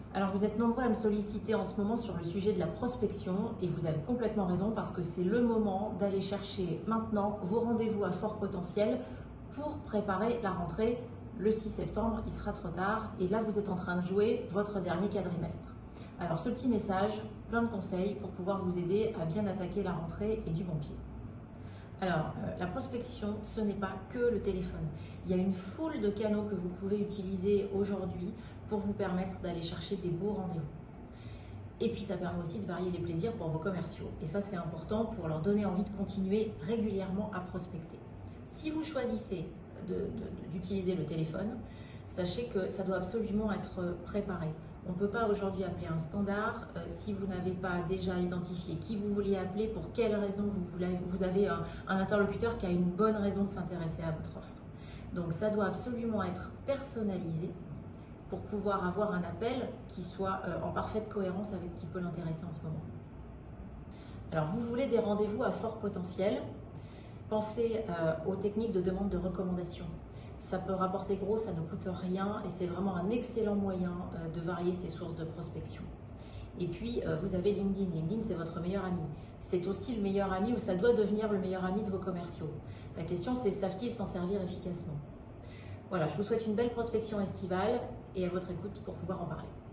Alors vous êtes nombreux à me solliciter en ce moment sur le sujet de la prospection et vous avez complètement raison parce que c'est le moment d'aller chercher maintenant vos rendez-vous à fort potentiel pour préparer la rentrée. Le 6 septembre, il sera trop tard et là vous êtes en train de jouer votre dernier quadrimestre. Alors ce petit message, plein de conseils pour pouvoir vous aider à bien attaquer la rentrée et du bon pied. Alors, la prospection, ce n'est pas que le téléphone. Il y a une foule de canaux que vous pouvez utiliser aujourd'hui pour vous permettre d'aller chercher des beaux rendez-vous. Et puis, ça permet aussi de varier les plaisirs pour vos commerciaux. Et ça, c'est important pour leur donner envie de continuer régulièrement à prospecter. Si vous choisissez d'utiliser le téléphone, sachez que ça doit absolument être préparé. On ne peut pas aujourd'hui appeler un standard si vous n'avez pas déjà identifié qui vous vouliez appeler, pour quelle raison vous avez un interlocuteur qui a une bonne raison de s'intéresser à votre offre. Donc ça doit absolument être personnalisé pour pouvoir avoir un appel qui soit en parfaite cohérence avec ce qui peut l'intéresser en ce moment. Alors vous voulez des rendez-vous à fort potentiel, pensez aux techniques de demande de recommandation. Ça peut rapporter gros, ça ne coûte rien et c'est vraiment un excellent moyen de varier ses sources de prospection. Et puis, vous avez LinkedIn. LinkedIn, c'est votre meilleur ami. C'est aussi le meilleur ami, ou ça doit devenir le meilleur ami de vos commerciaux. La question, c'est savent-ils s'en servir efficacement? Voilà, je vous souhaite une belle prospection estivale et à votre écoute pour pouvoir en parler.